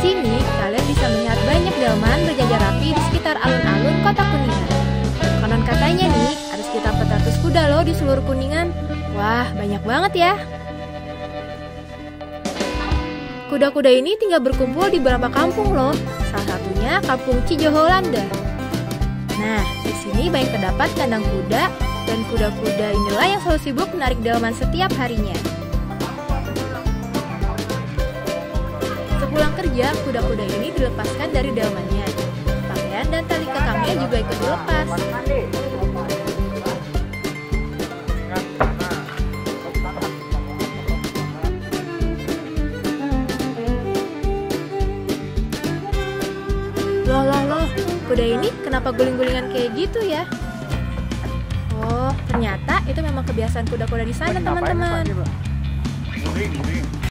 sini, kalian bisa melihat banyak delman berjajar rapi di sekitar alun-alun kota Kuningan. Konon katanya nih, ada sekitar 400 kuda loh di seluruh Kuningan. Wah, banyak banget ya. Kuda-kuda ini tinggal berkumpul di beberapa kampung loh. Salah satunya Kampung Cijoholanda. Nah, di sini banyak terdapat kandang kuda, dan kuda-kuda inilah yang selalu sibuk menarik delman setiap harinya. Sepulang kerja, kuda-kuda ini dilepaskan dari delmannya. Pakaian dan tali kekangnya juga ikut dilepas. Loh, kuda ini kenapa guling-gulingan kayak gitu ya? Oh, ternyata itu memang kebiasaan kuda-kuda di sana, teman-teman.